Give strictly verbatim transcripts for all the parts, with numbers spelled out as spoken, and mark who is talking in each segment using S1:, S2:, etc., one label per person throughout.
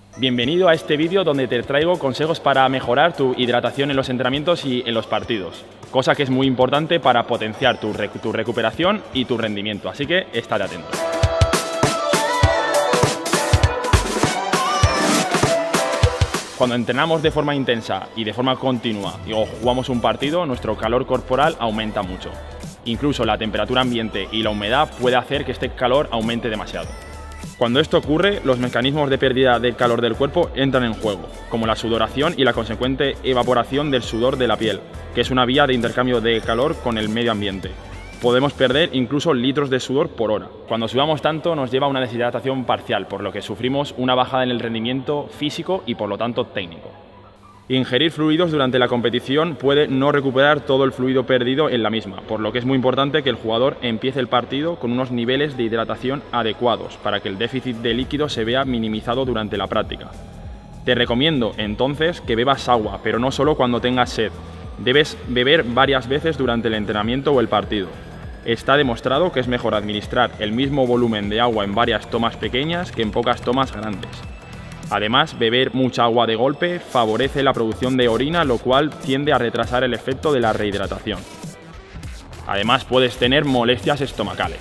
S1: Bienvenido a este vídeo donde te traigo consejos para mejorar tu hidratación en los entrenamientos y en los partidos, cosa que es muy importante para potenciar tu, rec tu recuperación y tu rendimiento, así que estate atento. Cuando entrenamos de forma intensa y de forma continua o jugamos un partido, nuestro calor corporal aumenta mucho. Incluso la temperatura ambiente y la humedad puede hacer que este calor aumente demasiado. Cuando esto ocurre, los mecanismos de pérdida del calor del cuerpo entran en juego, como la sudoración y la consecuente evaporación del sudor de la piel, que es una vía de intercambio de calor con el medio ambiente. Podemos perder incluso litros de sudor por hora. Cuando sudamos tanto nos lleva a una deshidratación parcial, por lo que sufrimos una bajada en el rendimiento físico y por lo tanto técnico. Ingerir fluidos durante la competición puede no recuperar todo el fluido perdido en la misma, por lo que es muy importante que el jugador empiece el partido con unos niveles de hidratación adecuados para que el déficit de líquido se vea minimizado durante la práctica. Te recomiendo entonces que bebas agua, pero no solo cuando tengas sed. Debes beber varias veces durante el entrenamiento o el partido. Está demostrado que es mejor administrar el mismo volumen de agua en varias tomas pequeñas que en pocas tomas grandes. Además, beber mucha agua de golpe favorece la producción de orina, lo cual tiende a retrasar el efecto de la rehidratación. Además, puedes tener molestias estomacales.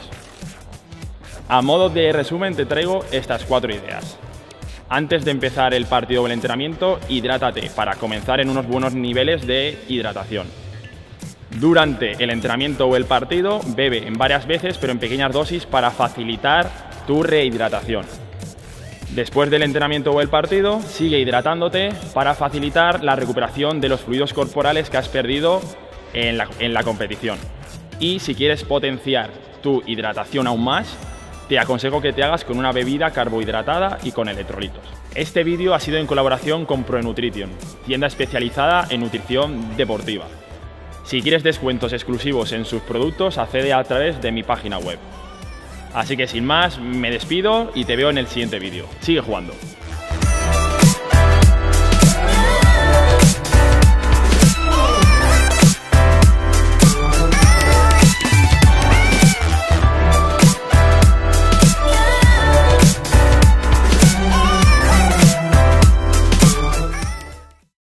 S1: A modo de resumen, te traigo estas cuatro ideas. Antes de empezar el partido o el entrenamiento, hidrátate para comenzar en unos buenos niveles de hidratación. Durante el entrenamiento o el partido, bebe en varias veces, pero en pequeñas dosis para facilitar tu rehidratación. Después del entrenamiento o el partido, sigue hidratándote para facilitar la recuperación de los fluidos corporales que has perdido en la, en la competición. Y si quieres potenciar tu hidratación aún más, te aconsejo que te hagas con una bebida carbohidratada y con electrolitos. Este vídeo ha sido en colaboración con ProNutrition, tienda especializada en nutrición deportiva. Si quieres descuentos exclusivos en sus productos, accede a través de mi página web. Así que sin más, me despido y te veo en el siguiente vídeo. Sigue jugando.